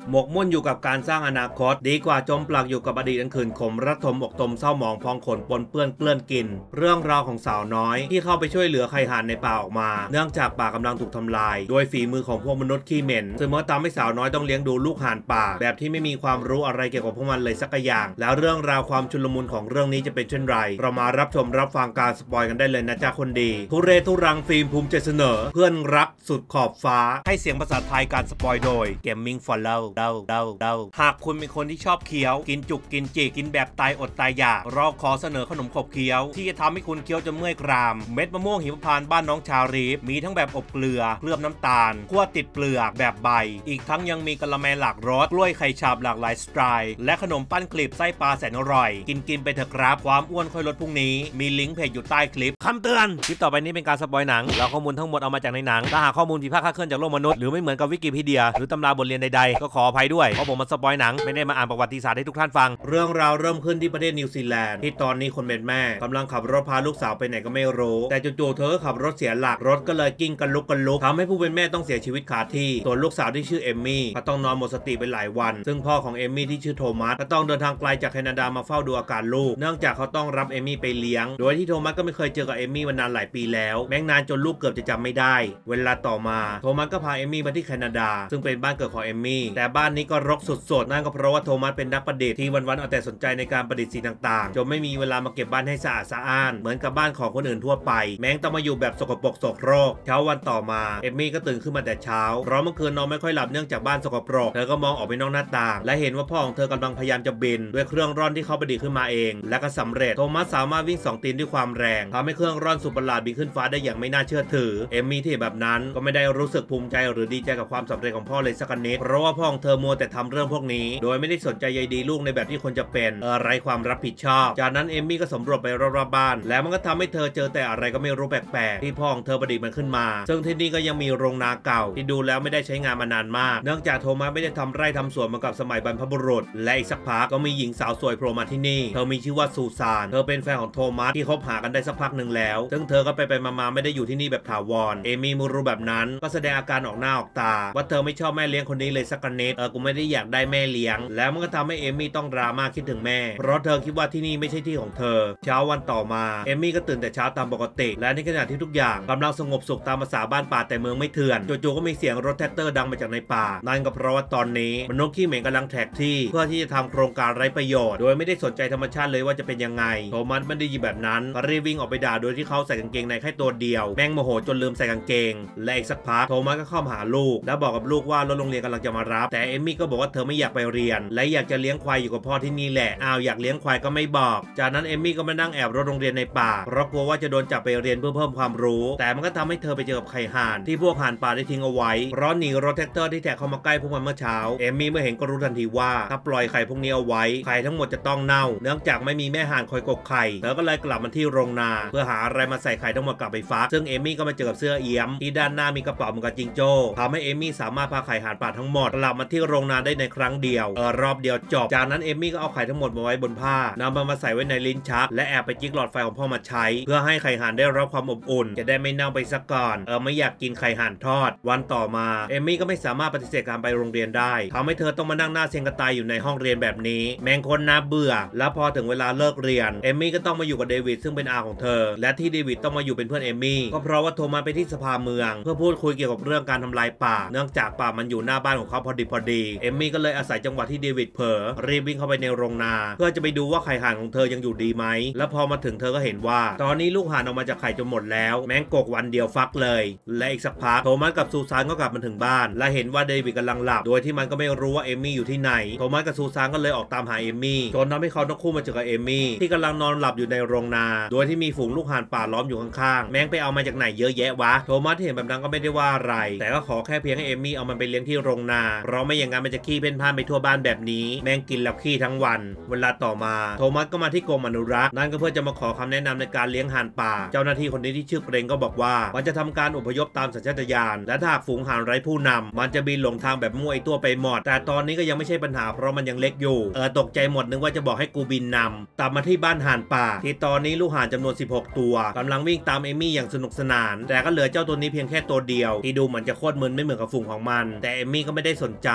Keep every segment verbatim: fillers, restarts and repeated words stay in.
หมกมุ่นอยู่กับการสร้างอนาคตดีกว่าจมปลักอยู่กับอดีตอันขืนขมระทมอกตมเศร้าหมองพองขนปนเปื้อนเกลื่อนกินเรื่องราวของสาวน้อยที่เข้าไปช่วยเหลือไข่ห่านในป่าออกมาเนื่องจากป่ากำลังถูกทำลายโดยฝีมือของพวกมนุษย์ขี้เหม็นซึ่งเมื่อทำให้สาวน้อยต้องเลี้ยงดูลูกห่านป่าแบบที่ไม่มีความรู้อะไรเกี่ยวกับพวกมันเลยสักอย่างแล้วเรื่องราวความชุลมุนของเรื่องนี้จะเป็นเช่นไรเรามารับชมรับฟังการสปอยกันได้เลยนะจ๊ะคนดีทุเรทุรังฟิล์มภูมิใจเสนอเพื่อนรักสุดขอบฟ้าให้เสียงภาษาไทยการสปอยโดย Gaming for Love เดาเดาเดาหากคุณเป็นคนที่ชอบเคี้ยวกินจุกกินจีกินแบบตายอดตายอยากเราขอเสนอขนมขบเคี้ยวที่จะทำให้คุณเคี้ยวจนเมื่อยกรามเม็ดมะม่วงหิมพานต์บ้านน้องชาลีฟมีทั้งแบบอบเกลือเคลือบน้ำตาลคั่วติดเปลือกแบบใบอีกทั้งยังมีกะละแมหลากรสกล้วยไข่ฉาบหลากหลายสไตล์และขนมปั้นกลีบไส้ปลาแสนอร่อยกินกินไปเถอะครับความอ้วนค่อยลดพรุ่งนี้มีลิงก์เพจอยู่ใต้คลิปคำเตือนคลิปต่อไปนี้เป็นการสปอยหนังแล้วข้อมูลทั้งหมดเอามาจากในหนังถ้าหากข้อมูลผิดพลาดคลาดเคลื่อนจากโลกมนุษย์หรือไม่เหมือนกับวิกิพีเดียหรือตำราบทเรียนใดๆก็ขออภัยด้วยเพราะผมมาสปอยหนังไม่ได้มาอ่านประวัติศาสตร์ให้ทุกท่านฟังเรื่องราวเริ่มขึ้นที่ประเทศนิวซีแลนด์ที่ตอนนี้คนเป็นแม่กำลังขับรถพาลูกสาวไปไหนก็ไม่รู้แต่จู่ๆเธอขับรถเสียหลักรถก็เลยกิ้งกันลุกกันลุกทำให้ผู้เป็นแม่ต้องเสียชีวิตคาที่ส่วนลูกสาวที่ชื่อเอมมี่ก็ต้องนอนหมดสติไปหลายวันซึ่งพ่อของเอมมี่ที่ชื่อโทมัสก็ต้องเดินทางไกลจากแคนาดามาเฝ้าดูอาการลูกเนื่องจากเขาต้องรับเอมมี่ไปเลี้ยงโดยที่โทมัสก็ไม่เคยเจอกับเอมมี่มานานหลายปีแล้วแม้นานจนลูกเกือบจะจำไม่ได้เวลาต่อมาโทมัสก็พาเอมมี่มาที่แคนาดาซึ่งเป็นบ้านเกิดของเอมมี่แต่บ้านนี้ก็รกสุดๆนั่นก็เพราะว่าโทมัสเป็นนักประดิษฐ์ที่วันๆเอาแต่สนใจในการประดิษฐ์สิ่งต่างๆจนไม่มีเวลามาเก็บบ้านให้สะอาดสะอ้านเหมือนกับบ้านของคนอื่นทั่วไปแม้ต้องมาอยู่แบบสกปรกโสโครกเช้าวันต่อมาเอมมี่ก็ตื่นขึ้นมาแต่เช้าเพราะเมื่อคืนนอนไม่ค่อยหลับเนื่องจากบ้านสกปรกเธอก็มองออกไปนอกหน้าต่างและเห็นว่าพ่อของเธอกำลังพยายามจะบินด้วยเครื่องร่อนที่เขาประดิษฐ์ขึ้นมาเองและก็สำเร็จโทมัสสามารถวิ่งสองตีนด้วยความแรงทำให้เครื่องร่อนสุดประหลาดบินขึ้นฟ้าได้อย่างไม่น่าเชื่อถือเอมมี่ที่แบบนั้นก็ไม่ได้รู้สึกภูมิใจหรือดีใจกับความสำเร็จของพ่อเลยสักนิดเพราะว่าพ่อของเธอมัวแต่ทำเรื่องพวกนี้โดยไม่ได้สนใจใยดีลูกในแบบที่ควรจะเป็นเออไร้ความรับผิดชอบจากนั้นเอมมี่ก็สำรวจไปรอบๆบ้านแล้วมันก็ทำให้เธอเจอแต่อะไรก็ไม่รู้แปลกๆที่พ่อของเธอประดิษฐ์มันขึ้นมาซึ่งที่นี่ก็ยังมีโรงนาเก่าที่ดูแล้วไม่ได้ใช้งานมานานมากเนื่องจากโทมัสไม่ได้ทำไร่ทำสวนมากับสมัยบรรพบุรุษและอีกสักพักก็มีหญิงสาวสวยโผล่มาที่นี่เธอมีชื่อว่าซูซานเธอเป็นแฟนของโทมัสที่คบหากันได้สักพักหนึ่งแล้วซึ่งเธอก็ไปไปมาๆไม่ได้อยู่ที่นี่แบบถาวรเอมี่มูรู้แบบนั้นก็แสดงอาการออกหน้าออกตาว่าเธอไม่ชอบแม่เลี้ยงคนนี้เลยสักนิดเออกูไม่ได้อยากได้แม่เลี้ยงแล้วมันก็ทำให้เอมี่ต้องดราม่าคิดถึงแม่เพราะเธอคิดว่าที่นี่ไม่ใช่ที่ของเธอเช้าวันต่อมาเอมี่ก็ตื่นแต่เช้าตามปกติและในขณะที่ทุกอย่างกำลังสงบสุขตามภาษาบ้านป่าแต่เมืองไม่เถื่อนจู่ๆก็มีเสียงรถแท็กเตอร์ดังมาจากในป่านั่นก็เพราะว่าตอนนี้มนุษย์ขี้เหม็นกำลังแท็กที่เพื่อที่จะทำโครงการไร้ประโยชน์โดยไม่ได้สนใจธรรมชาติเลยว่าจะเป็นยังไงโทมัสไม่ได้ยินแบบนั้นก็รีบวิ่งออกไปด่าโดยที่เขาใส่กางเกงในแค่ตัวเดียวแม่งโมโหจนลืมใส่กางเกงและอีกสักพักโทมัสก็เข้ามาหาลูกแล้วบอกกับลูกว่ารถโรงเรียนกำลังจะมารับแต่เอมมี่ก็บอกว่าเธอไม่อยากไปเรียนและอยากจะเลี้ยงควายอยู่กับพ่อที่นี่แหละอ้าวอยากเลี้ยงควายก็ไม่บอกจากนั้นเอมมี่ก็มานั่งแอบรถโรงเรียนในป่าเพราะกลัวว่าจะโดนจับไปเรียนเพื่อเพิ่มความรู้แต่มันก็ทำให้เธอไปเจอกับไข่ห่านที่พวกห่านป่าได้ทิ้งเอาไว้เพราะหนีรถแท็กเตอร์ที่แท็กเข้ามาใกล้พวกมันเมื่อเช้าเอมมี่เมื่อเห็นก็รู้ทันทีว่าถ้าปล่อยไข่พวกนี้เอาไว้ไข่ทั้งหมดจะต้องเน่าเนื่องจากไม่มีแม่ห่านคอยกกไข่เธอก็เลยกลับมาที่โรงนาเพื่อหาอะไรมาใส่ไข่ทั้งหมดกลับไปฟักซึ่งเอมมี่ก็มาเจอกับเสื้อเอี้ยมที่ด้านหน้ามีกระเป๋าเหมือนกับจิงโจ้ทำให้เอมมี่สามารถพาไข่ห่านป่าทั้งหมดกลับมาที่โรงนาได้ในครั้งเดียวเออรอบเดียวจบจากนั้นเอมมี่ก็เอาไข่ทั้งหมดมาไว้บนผ้านำมันมาใส่ไว้ในลิ้นชักและแอบไปจิกหลอดไฟของพ่อมาใช้เพื่อให้ไข่ห่านได้รับความอบอุ่นจะได้ไม่เน่าไปซะก่อนเออไม่อยากกินไข่ห่านทอดวันต่อมาเอมมี่ก็ไม่สามารถปฏิเสธการไปโรงเรียนได้ทำให้เธอต้องมานั่งหน้าเซ็งกระตายอยู่ในห้องเรียนแบบนี้แมงคนน่าเบื่อแล้วพอถึงเวลาเลิกเรียนเอมมี่ก็ต้องมาอยู่กับเดวิดซึ่งเป็นอาของเธอและที่เดวิดต้องมาอยู่เป็นเพื่อนเอมมี่ก็เพราะว่าโทมัสไปที่สภาเมืองเพื่อพูดคุยเกี่ยวกับเรื่องการทำลายป่าเนื่องจากป่ามันอยู่หน้าบ้านของเขาพอดีพอดีเอมมี่ก็เลยอาศัยจังหวะที่เดวิดเผลอรีบวิ่งเข้าไปในโรงนาเพื่อจะไปดูว่าไข่ห่านของเธอยังอยู่ดีไหมและพอมาถึงเธอก็เห็นว่าตอนนี้ลูกห่านออกมาจากไข่จนหมดแล้วแมงกกวันเดียวฟักเลยและอีกสักพักโทมัสกับซูซานก็กลับมาถึงบ้านและเห็นว่าเดวิดกำลังหลับโดยที่มันก็ไม่รู้ว่าเอมมี่อยู่ที่ไหนโทมัสกับซูซานก็เลยออกตามหาเอมมี่จนทำให้เขาต้องคู่มาเจอกับเอมมี่ที่กำลังนอนหลับอยู่ในโรงนาโดยที่มีฝูงลูกห่านป่าล้อมอยู่ข้างๆแมงไปเอามาจากไหนเยอะแยะวะโทมัสเห็นแบบนั้นก็ไม่ได้ว่าอะไรแต่ก็ขอแค่เพียงให้เอมมี่เอามันไปเลี้ยงที่โรงนาเพราะไม่อย่างนั้นมันจะขี้เพ่นพ่านไปทั่วบ้านแบบนี้แมงกินแล้วขี้ทั้งวันเวลาต่อมาโทมัสก็มาที่กรมอนุรักษ์นั่นก็เพื่อจะมาขอคำแนะนำในการเลี้ยงห่านป่าเจ้าหน้าที่คนนี้ที่ชื่อเกรงก็บอกว่ามันจะทำการอพยพตามสัญชาตญาณและถ้าฝูงห่านไร้ผู้นำมันจะบินหลงทางแบบมั่วไอตัวไปหมดแต่ตอนนี้ก็ยังไม่ใช่ปัญหาเพราะมันยังเล็กอยู่เออตกใจหมดนึกว่าจะบอกให้กูบินนำตามมาที่บ้านห่านป่าที่ตอนนี้ลูกห่านจำนวนสิบหกตัวกำลังวิ่งตามเอมี่อย่างสนุกสนานแต่ก็เหลือเจ้าตัวนี้เพียงแค่ตัวเดียวที่ดูเหมือนจะโคตรมึนไม่เหมือนกับฝูงของมันแต่เอมี่ก็ไม่ได้สนใจ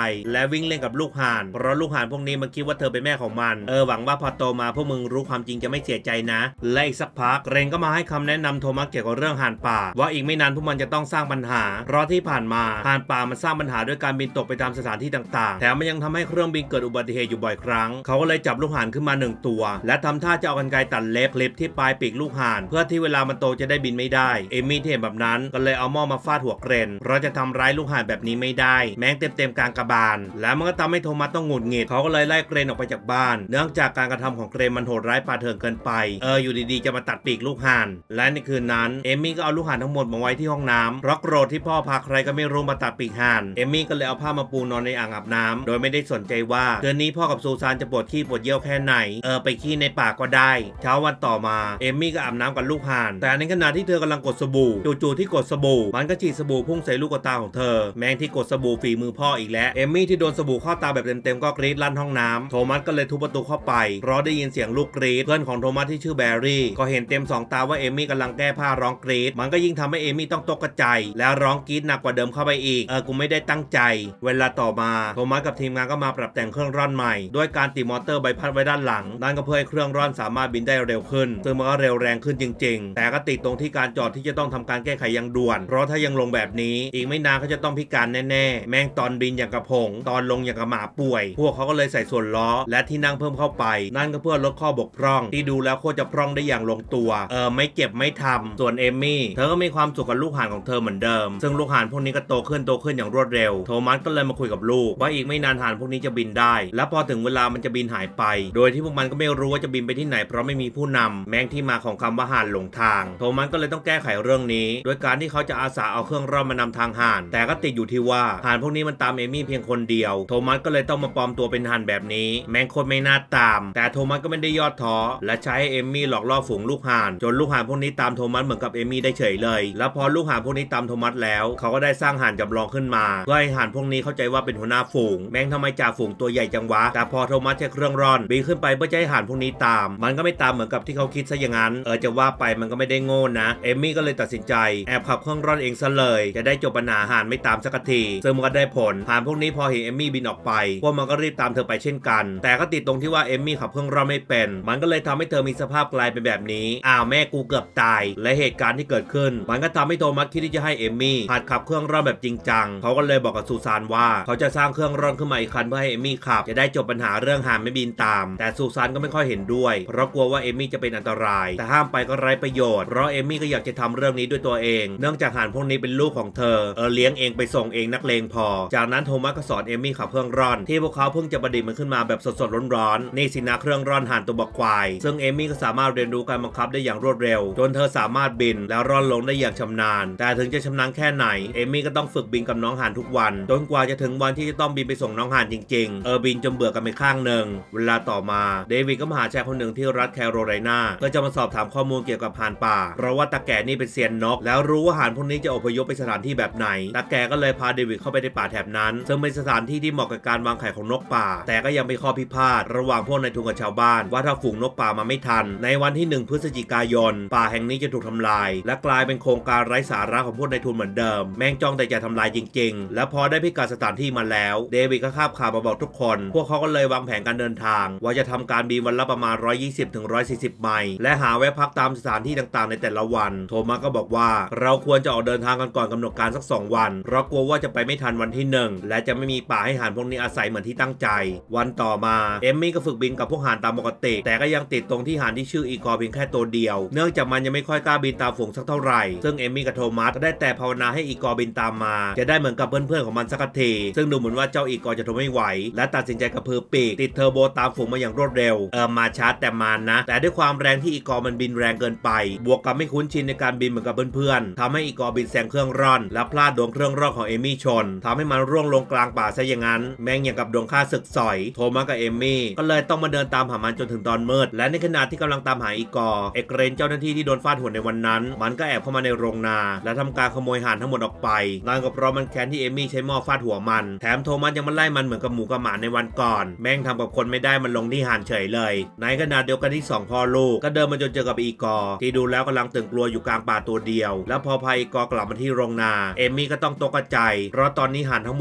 และวิ่งเล่นกับลูกห่านเพราะลูกห่านพวกนี้มันคิดว่าเธอเป็นแม่ของมันเออหวังว่าพอโตมาพวกมึงรู้ความจริงจะไม่เสียใจนะและอีกสักพักเรนก็มาให้คำแนะนำโทมัสเกี่ยวกับเรื่องห่านป่าว่าอีกไม่นานพวกมันจะต้องสร้างปัญหาเพราะที่ผ่านมาห่านป่ามันสร้างปัญหาด้วยการบินตกไปตามสถานที่ต่างๆแถมมันยังทำให้เครื่องบินเกิดอุบัติเหตุอยู่บ่อยครั้งเขาก็เลยจับลูกห่านขึ้นมาหนึ่งตัวและทำท่าจะเอากรรไกรตัดเล็บคลิปที่ปลายปีกลูกห่านเพื่อที่เวลามันโตจะได้บินไม่ได้เอมี่ที่เห็นแบบนั้นก็เลยเอาหม้อมาฟาดหัวเกรนเพราะจะทำร้ายลูกห่านแบบนี้ไม่ได้แม้งเต็มๆกลางกระบาลและมันก็ทำให้โทมัสต้องหงุดหงิดเขาก็เลยไล่เกรนออกไปจากบ้านเนื่องจากการกระทำของเกรนมันโหดร้ายป่าเถื่อนเกินไปเอออยู่ดีๆจะมาตัดปีกลูกห่านและในคืนนั้นเอมี่ก็เอาลูกห่านทั้งหมดมาไว้ที่ห้องน้ำเพราะโกรธที่พ่อพาใครก็ไม่รู้มาตัดปีกห่านเอมี่ก็เลยเอาผ้ามาปูนอนในอ่างอาบน้ำโดยไม่ได้สนใจว่าคืนนี้พ่อกับซูซานจะปวดขี้ปวดเยี่ยวแค่ไหนเออไปขี้ในป่าก็ได้เช้าวันต่อมาเอมี่ก็อาบน้ำกับลูกห่านแต่ในขณะที่เธอกำลังกดสบู่จู่ๆที่กดสบู่มันก็ฉีดสบู่พุ่งใส่ลูกตาของเธอแมงที่กดสบู่ฝีมือพ่ออีกแล้วเอมี่ที่โดนสบู่เข้าตาแบบเต็มๆก็กรี๊ดลั่นห้องน้ำโทมัสก็เลยทุบประตูเข้าไปเพราะได้ยินเสียงลูกกรี๊ดเพื่อนของโทมัสที่ชื่อแบรี่ก็เห็นเต็มสองตาว่าเอมี่กำลังแก้ผ้าร้องกรี๊ดมันก็ยิ่งทำให้เอมี่ต้องตกใจแล้วร้องกรี๊ดหนักกว่าเดิมเข้าไปอีกเออกูไม่ได้ตั้งใจเวลาต่อมาโทมัสกับทีมงานก็มาปรับแต่งเครื่องร่อนใหม่ด้วยการติดมอเตอร์ใบพัดไว้ด้านหลังนั่นก็เพื่อให้เครื่องร่อนสามารถบินได้เร็วขึ้นซึ่งมันก็เร็วแรงขึ้นจริงๆแต่ก็ติดตรงที่การจอดที่จะต้องทำการแก้ไขอย่างด่วนเพราะถ้ายังลงแบบนี้อีกไม่นานเขาจะต้องพิการแน่ๆแม่งตอนบินอย่างกระพงตอนลงอย่างกระหมาป่วยพวกเขาก็เลยใส่ส่วนล้อและที่นั่งเพิ่มเข้าไปนั่นก็เพื่อลดข้อบกพร่องที่ดูแล้วโคตรจะพร่องได้อย่างลงตัวเออไม่เจ็บไม่ทำส่วนเอมมี่เธอก็มีความสุขกับลูกห่านของเธอเหมือนเดิมซึ่งลูกห่านพวกนี้ก็โตขึ้นโตขึ้นอย่างรวดเร็วโทมัสก็เลยมาคุยกับลูกว่าอีกไม่นานห่านพวกนี้จะบินได้และพอถึงเวลามันจะบินหายไปโดยที่พวกมันก็ไม่รู้ว่าจะบินไปที่ไหนเพราะไม่มีผู้นำแม้งที่มาของคำว่าห่านหลงทางโทมัสก็เลยต้องแก้ไขเรื่องนี้โดยการที่เขาจะอาสาเอาเครื่องร่อนมานำทางห่านแต่ก็ติดอยู่ที่ว่าห่านพวกนี้มันตามเอมี่เพียงคนเดียวโทมัสก็เลยต้องมาปลอมตัวเป็นห่านแบบนี้แม้งคนไม่น่าตามแต่โทมัสก็ไม่ได้ย่อท้อและใช้เอมี่หลอกล่อฝูงลูกห่านจนลูกห่านพวกนี้ตามโทมัสเหมือนกับเอมี่ได้เฉยเลยแล้วพอลูกห่านพวกนี้ตามโทมัสแล้วเขาก็ได้สร้างห่านจำลองขึ้นมาเพื่อให้ห่านพวกนี้เข้าใจว่าเป็นหัวหน้าฝูงแม้งทำไมจ่าฝูงตัวใหญ่จังวะแต่พอโทมัสใช้เครื่องร่อนบินขึ้นไปเพื่อจะให้ห่านพวกนี้ตามมันก็ไม่ตามเหมือนกับที่เขาคิดซะอย่างนั้นเออจะว่าไปมันก็ไม่ได้โง่นะเอมี่ก็เลยตัดสินใจแอบขับเครื่องร่อนเองซะเลยจะได้จบปัญหาห่านไม่ตามสักทีซึ่งมันก็ได้ผลห่านพวกนี้พอเห็นเอมี่บินออกไปพวกมันก็รีบตามเธอไปเช่นกันแต่ก็ติดตรงที่ว่าเอมี่ขับเครื่องร่อนไม่เป็นมันก็เลยทำให้เธอมีสภาพกลายเป็นแบบนี้อ้าวแม่กูเกือบตายและเหตุการณ์ที่เกิดขึ้นมันก็ทำให้โทมัสคิดที่จะให้เอมี่หัดขับเครื่องร่อนแบบจริงจังเขาก็เลยบอกกับซูซานว่าเขาจะสร้างเครื่องร่อนขึ้นมาอีกคันเพื่อให้เอมี่ขับจะได้จบปัญหาเรื่องห่านไม่บินตามแต่ซูซานก็ไม่ค่อยเห็นด้วยเพราะกลัวว่าเอมี่จะเป็นอันตรายแต่ห้ามไปก็ไร้ประโยชน์เพราะเอมี่ก็อยากจะทำเรื่องนี้ด้วยตัวเองเนื่องจากห่านพวกนี้เป็นลูกของเธอเออเลี้ยงเองไปส่งเองนักเลงพอจากนั้นโทมัสก็สอนเอมี่ขับเครื่องร่อนที่พวกเขาเพิ่งจะประดิษฐ์มันขึ้นมาแบบสดๆร้อนๆนี่สินะเครื่องร่อนห่านตัวบักควายซึ่งเอมี่ก็สามารถเรียนรู้การบังคับได้อย่างรวดเร็วจนเธอสามารถบินแล้วร่อนลงได้อย่างชำนาญแต่ถึงจะชำนาญแค่ไหนเอมี่ก็ต้องฝึกบินกับน้องห่านทุกวันจนกว่าจะถึงวันที่จะต้องบินไปส่งน้องห่านจริงๆเออบินจนเบื่อกันไปข้างหนึ่งเวลาต่อมาเดวิดก็มาหาชายคนหนึ่งที่รัฐแคโรไลนาก็จะมาสอบถามข้อมูลเกี่ยวกับห่านป่าเพราะว่าตาแก่นี่เป็นเซียนนกแล้วรู้ว่าห่านพวกนี้จะอพยพไปสถานที่แบบไหนตาแก่ก็เลยพาเดวิดเข้าไปในป่าแถบนั้นซึ่งเป็นสถานที่ที่เหมาะกับการวางไข่ของนกป่าแต่ก็ยังมีข้อพิพาทระหว่างพวกนายทุนกับชาวบ้านว่าถ้าฝูงนกป่ามาไม่ทันในวันที่หนึ่งพฤศจิกายนป่าแห่งนี้จะถูกทำลายและกลายเป็นโครงการไร้สาระของพวกนายทุนเหมือนเดิมแม่งจ้องแต่จะทำลายจริงๆและพอได้พิกัดสถานที่มาแล้วเดวิดก็คาบข่าวมาบอกทุกคนพวกเขาก็เลยวางแผนการเดินทางว่าจะทำการบินวันละประมาณหนึ่งร้อยยี่สิบถึงหนึ่งร้อยสี่สิบไมล์และหาแวะพักตามสถานที่ต่างๆในแต่ละวันโทมัสก็บอกว่าเราควรจะออกเดินทางกันก่อนกำหนดการสักสองวันเพราะกลัวว่าจะไปไม่ทันวันที่หนึ่งและจะไม่มีป่าให้ห่านพวกนี้อาศัยเหมือนที่ตั้งใจวันต่อมาเอมมี่ก็ฝึกบินกับพวกห่านตามปกติแต่ก็ยังติดตรงที่ห่านที่ชื่ออีกอร์เพียงแค่ตัวเดียวเนื่องจากมันยังไม่ค่อยกล้าบินตามฝูงสักเท่าไหร่ซึ่งเอมมี่กับโทมัสก็ได้แต่ภาวนาให้อีกอร์บินตามมาจะได้เหมือนกับเพื่อนๆของมันสักทีซึ่งดูเหมือนว่าเจ้าอีกอร์จะทนไม่ไหวและตัดสินใจกระพือปีกติดเทอร์โบตามฝูงมาอย่างรวดเร็วเออมาช้าแต่มานะแต่ด้วยความแรงที่อีกอร์มันบินแรงเกินไปบวกกับไม่คุ้นชินในการบินเหมือนกับเพื่อนๆทำให้อีกอร์บินแซงเครื่องร่อนและพลาดโดนเครื่องร่อนของเอมมี่ชนทำให้มันร่วงลงกลางป่าซะอย่างนั้นแม่งอย่างกับดวงฆ่าศึกสอยโทมัสกับเอมมี่ก็เลยต้องมาเดินตามหามันจนถึงตอนมืดและในขณะที่กำลังตามหาอีกอร์เอกเรนเจ้าหน้าที่ที่โดนฟาดหัวในวันนั้นมันก็แอบเข้ามาในโรงนาและทำการขโมยห่านทั้งหมดออกไปนั่นก็เพราะมันแค้นที่เอมมี่ใช้หม้อฟาดหัวมันแถมโทมัสยังมาไล่มันเหมือนกับหมูกับหมาในวันก่อนแม่งทำกับคนไม่ได้มันลงที่ห่านเฉยเลยในขณะเดียวกันที่สองพ่อลูกก็เดินมาจนเจอกับอีกอร์ที่ดูแล้วกำลังตื่นกลัวอยู่กลางป่าตัวเดียวแล้วพอพาอีกอร์กลับมาที่โรงนาเอมมี่ก็ต้องตกใจเพราะตอนนี้ห่านทั้งหมดหายไป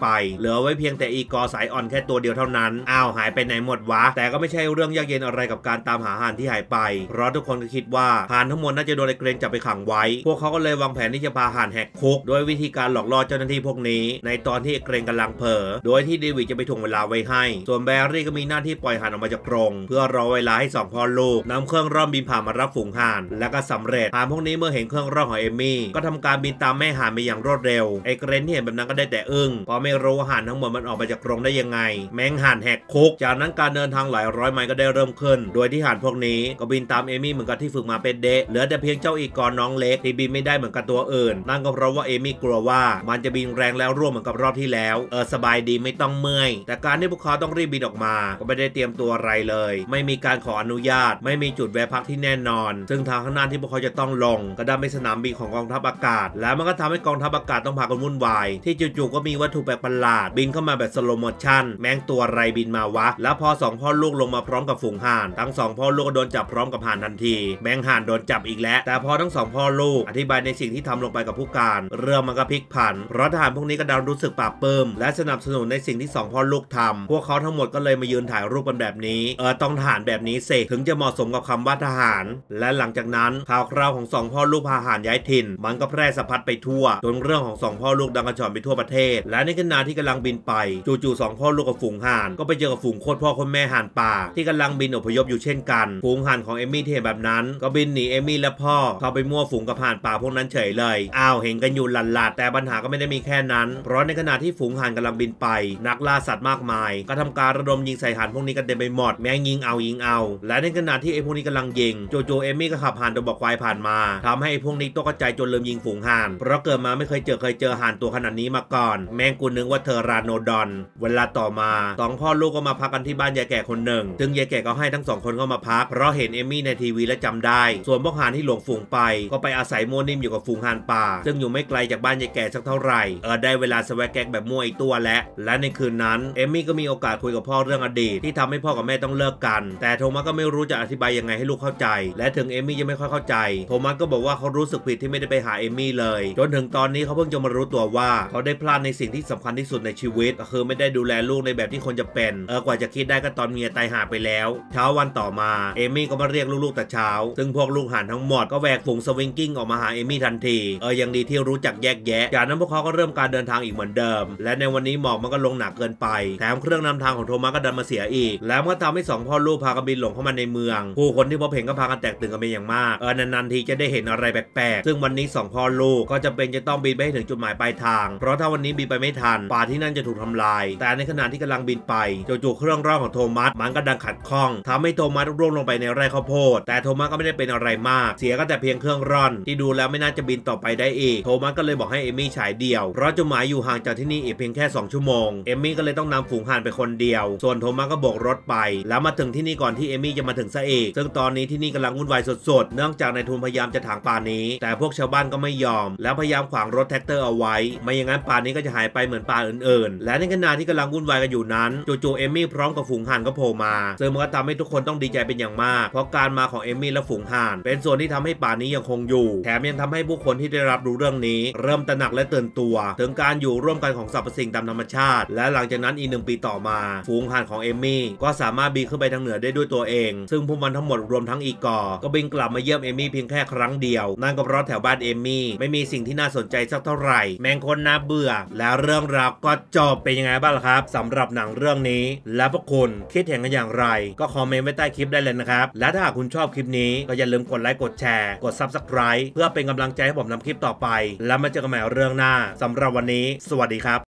เหลือไว้เพียงแต่อีกอสายอ่อนแค่ตัวเดียวเท่านั้นอ้าวหายไปไหนหมดวะแต่ก็ไม่ใช่เรื่องยากเย็นอะไรกับการตามหาห่านที่หายไปเพราะทุกคนก็คิดว่าห่านทั้งหมดน่าจะโดนไอ้เกรนจับไปขังไว้พวกเขาก็เลยวางแผนที่จะพาห่านแหกคุกโดยวิธีการหลอกล่อเจ้าหน้าที่พวกนี้ในตอนที่ไอ้เกรนกำลังเผลอโดยที่เดวิดจะไปถ่วงเวลาไว้ให้ส่วนแบรี่ก็มีหน้าที่ปล่อยห่านออกมาจากกรงเพื่อรอเวลาให้สองพ่อลูกนำเครื่องร่อนบินผ่านมารับฝูงห่านและก็สำเร็จห่านพวกนี้เมื่อเห็นเครื่องร่อนของเอมี่ก็ทำการบินตามแม่ห่านไปอย่างรวดเร็วไอ้เกรนที่เห็นแบบนั้นก็ได้แต่อึ้งเพราะไม่รู้ว่าห่านทั้งหมดมันออกมาจากกรงได้ยังไงแมงห่านแหกคุกจากนั้นการเดินทางหลายร้อยไมล์ก็ได้เริ่มขึ้นโดยที่ห่านพวกนี้ก็บินตามเอมี่เหมือนกับที่ฝึกมาเป็นเดะเหลือแต่เพียงเจ้าอีกรน้องเล็กที่บินไม่ได้เหมือนกับตัวอื่นนั่นก็เพราะว่าเอมี่กลัวว่ามันจะบินแรงแล้วร่วงเหมือนกับรอบที่แล้วเออสบายดีไม่ต้องเมื่อยแต่การที่พวกเขาต้องรีบบินออกมาก็ไม่ได้เตรียมตัวอะไรเลยไม่มีการขออนุญาตไม่มีจุดแวะพักที่แน่นอนซึ่งทางข้างหน้าที่พวกเขาจะต้องลงก็ดันเป็นสนามบินของกองทัพอากาศแล้วมันก็ทำให้กองทัพอากาศต้องพากันวุ่นวายที่จู่ๆก็มีวัตถุแปลกประหลาดบินเข้ามาแบบสโลโมชั่นแมงตัวไรบินมาวะแล้วพอสองพ่อลูกลงมาพร้อมกับฝูงห่านทั้งสองพ่อลูกก็โดนจับพร้อมกับห่านทันทีแมงห่านโดนจับอีกแล้วแต่พอทั้งสองพ่อลูกอธิบายในสิ่งที่ทำลงไปกับผู้การเรื่องมันก็พลิกผันเพราะทหารพวกนี้ก็ดันรู้สึกปลาบปลื้มและสนับสนุนในสิ่งที่สองพ่อลูกทำพวกเขาทั้งหมดก็เลยมายืนถ่ายรูปกันแบบนี้เออต้องทหารแบบนี้เสกถึงจะเหมาะสมกับคำว่าทหารและหลังจากนั้นข่าวคราวของสองพ่อลูกพาห่านย้ายถิ่นมันก็แพร่สะพัดไปทั่วจนเรื่องของสองพ่อลูกดังกระชอนไปทั่วประเทศและในขณะที่กำลังบินไปจู่ๆสองพ่อลูกกับฝูงห่านก็ไปเจอกับฝูงโคตรพ่อคนแม่ห่านป่าที่กำลังบินอพยพอยู่เช่นกันฝูงห่านของเอมี่ที่เห็นแบบนั้นก็บินหนีเอมี่และพ่อเข้าไปมั่วฝูงกับห่านป่าพวกนั้นเฉยเลยอ้าวเห็นกันอยู่หลัดๆแต่ปัญหาก็ไม่ได้มีแค่นั้นเพราะในขณะที่ฝูงห่านกำลังบินไปนักล่าสัตว์มากมายก็ทำการระดมยิงใส่ห่านพวกนี้กันเต็มไปหมดแม้ยิงเอายิงเอาและในขณะที่ไอ้พวกนี้กำลังยิงจู่ๆเอมี่ก็ขับห่านตัวบอกควายผ่านมาทำให้ไอ้พวกนี้ตกใจจนลืมยิงฝูงห่านเพราะเกิดมาไม่เคยเจอเคยเจอห่านตัวขนาดนี้มาก่อนแมงกูนึกว่าเธอราโนดอนเวลาต่อมาสองพ่อลูกก็มาพักกันที่บ้านยายแก่คนหนึ่งซึ่งยายแก่ก็ให้ทั้งสองคนเข้ามาพักเพราะเห็นเอมี่ในทีวีและจำได้ส่วนพวกห่านที่หลงฝูงไปก็ไปอาศัยมั่วนิ่มอยู่กับฝูงห่านป่าซึ่งอยู่ไม่ไกลจากบ้านยายแก่สักเท่าไหร่เออได้เวลาสแวกแก๊กแบบมั่วอีกตัวและและในคืนนั้นเอมี่ก็มีโอกาสคุยกับพ่อเรื่องอดีตที่ทำให้พ่อกับแม่ต้องเลิกกันแต่โทมัสก็ไม่รู้จะอธิบายยังไงให้ลูกเข้าใจและถึงเอมี่ยังไม่ค่อยเข้าใจโทมัสก็บอกว่าเขารู้สึกผิดที่ไม่ได้ไปหาเอมี่เลยจนถึงตอนนี้เขาเพิ่งจะมารู้ตัวว่าเขาได้พลาดในสิ่งที่สำคัญที่สุดในชีวิตก็คือไม่ได้ดูแลลูกในแบบที่คนจะเป็นเออกว่าจะคิดได้ก็ตอนเมียตายหาไปแล้วเช้าวันต่อมาเอมี่ก็มาเรียกลูกๆแต่เช้าซึ่งพวกลูกห่านทั้งหมดก็แหวกฝูงสวิงกิ้งออกมาหาเอมี่ทันทีเออยังดีที่รู้จักแยกแยะจากนั้นพวกเขาก็เริ่มการเดินทางอีกเหมือนเดิมและในวันนี้หมอกมันก็ลงหนักเกินไปแถมเครื่องนำทางของโทมัสก็ดันมาเสียอีกแล้วมันก็ทำให้สองพ่อลูกพากันบินหลงเข้ามาในเมืองผู้คนที่พบเห็นก็พากันแตกตื่นกันเป็นอย่างมากเออนานๆทีจะได้เห็นอะไรแปลกๆซึ่งวันนี้สองพ่อลูกก็จะเป็นจะต้องบินไปให้ถึงจุดหมายปลายทางเพราะถ้าวันนี้บินไปไม่ทันป่าที่นั่นจะถูกทำลายแต่ในขณะที่กำลังบินไปจู่ๆเครื่องร่อนของโทมัสมันก็ดังขัดข้องทำให้โทมัสร่วงลงไปในไร่ข้าวโพดแต่โทมัสก็ไม่ได้เป็นอะไรมากเสียก็แต่เพียงเครื่องร่อนที่ดูแล้วไม่น่าจะบินต่อไปได้อีกโทมัสก็เลยบอกให้เอมี่ฉายเดี่ยวเพราะจุดหมายอยู่ห่างจากที่นี่อีกเพียงแค่สองชั่วโมงเอมี่ก็เลยต้องนำฝูงห่านไปคนเดียวส่วนโทมัสก็โบกรถไปแล้วมาถึงที่นี่ก่อนที่เอมี่จะมาถึงซะอีกซึ่งตอนนี้ที่นี่กำลังวุ่นวายสุดๆเนื่องจากนายทุนพยายามจะถางป่านี้แต่พวกชาวบ้านก็ไม่ยอมแล้วพยายามขวางรถแท็กเตอร์เอาไว้ไม่อย่างนั้นป่านี้ก็จะหายไปเหมือนป่าอื่นๆและในขณะที่กำลังวุ่นวายกันอยู่นั้นจู่ๆเอมี่พร้อมกับฝูงห่านก็โผล่มาซึ่งมันก็ทำให้ทุกคนต้องดีใจเป็นอย่างมากเพราะการมาของเอมี่และฝูงห่านเป็นส่วนที่ทำให้ป่านี้ยังคงอยู่แถมยังทำให้ผู้คนที่ได้รับรู้เรื่องนี้เริ่มตระหนักและตื่นตัวถึงการอยู่ร่วมกันของสรรพสิ่งตามธรรมชาติและหลังจากนั้นอีกหนึ่งปีต่อมาฝูงห่านของเอมี่ก็สามารถบินขึ้นไปทางเหนือได้ด้วยตัวเองซึ่งพวกมันทั้งหมดรวมทั้งอีกอก็บินกลับมาเยี่ยมเอมี่เพียงแค่ครั้งเดียวนั่นก็เพราะแถวบ้านเอมี่ไม่มีสิ่งที่น่าสนใจสักเท่าไหร่แมงคนน่าเบื่อแล้วเรื่องราวก็จบเป็นยังไงบ้างล่ะครับสำหรับหนังเรื่องนี้และพวกคุณคิดเห็นกันอย่างไรก็คอมเมนต์ไว้ใต้คลิปได้เลยนะครับและถ้าหากคุณชอบคลิปนี้ก็อย่าลืมกดไลค์กดแชร์กด ซับสไครบ์ เพื่อเป็นกำลังใจให้ผมทำคลิปต่อไปแล้วมาเจอกันใหม่เรื่องหน้าสำหรับวันนี้สวัสดีครับ